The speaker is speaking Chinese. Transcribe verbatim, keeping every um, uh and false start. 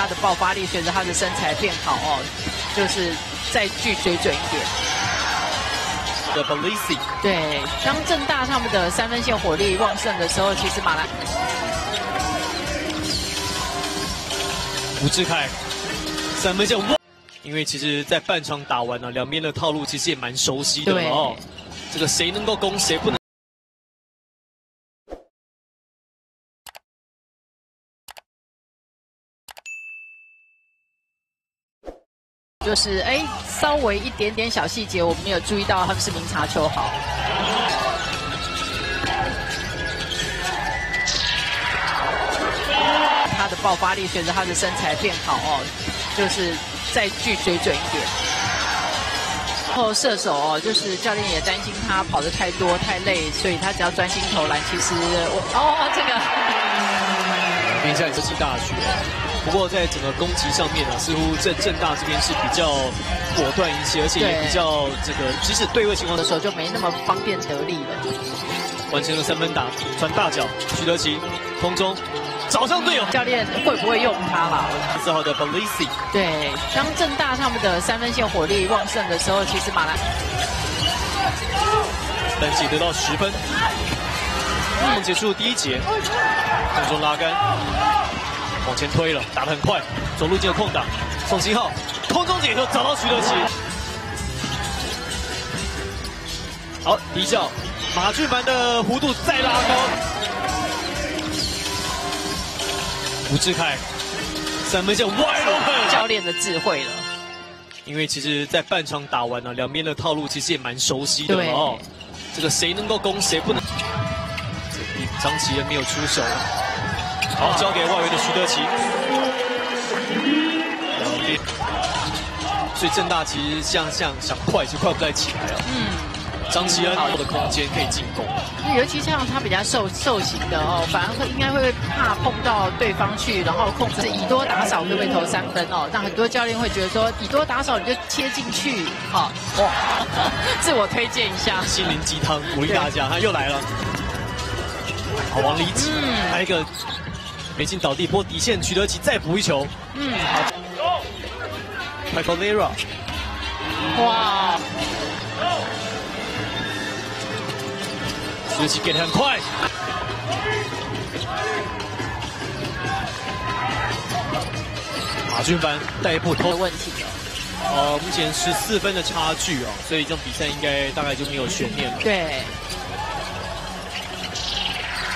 他的爆发力随着他的身材变好哦，就是再具水准一点。 的 Belisi 对，当正大他们的三分线火力旺盛的时候，其实马来吴志凯三分线旺，因为其实，在半场打完呢、啊，两边的套路其实也蛮熟悉的哦。这个谁能够攻，谁不能。 就是哎，稍微一点点小细节我们没有注意到，他们是明察秋毫。他的爆发力随着他的身材变好哦，就是再具水准一点。然后射手哦，就是教练也担心他跑得太多太累，所以他只要专心投篮。其实我哦这个， 比赛是大学。 不过在整个攻击上面呢、啊，似乎在正大这边是比较果断一些，而且也比较这个，即使对位情况的时候就没那么方便得力了。 完成了三分打，传大脚，徐德奇空中找上队友， 教练会不会用他啦？ 四号的 Belisi 对，当正大他们的三分线火力旺盛的时候，其实马来单节得到十分，嗯，结束第一节，空中拉杆。 往前推了，打得很快，走路进了空档，宋新浩空中解球找到徐德奇，好低效，马俊凡的弧度再拉高，吴志凯三分线歪楼喷， 教练的智慧了， 因为其实，在半场打完呢、啊，两边的套路其实也蛮熟悉的哦，这个谁能够攻，谁不能，张琪人没有出手。 好，交给外围的徐德奇。所以正大其实像像想快就快不太起来了。嗯，张琪恩好的空间可以进攻。 尤其像他比较瘦瘦型的哦，反而会应该会怕碰到对方去，然后控制以多打少，可不可以投三分哦？那很多教练会觉得说，以多打少你就切进去，好、哦、哇，自我推荐一下， 心灵鸡汤鼓励大家，他又来了。好，王离子，嗯，还有一个。 没进倒地，不过底线徐德奇再补一球。嗯，好。Michael Vera， 哇！ 徐德奇给的很快。马俊凡带一步投问题了。 呃，目前十四分的差距啊，所以这场比赛应该大概就没有悬念了。 对。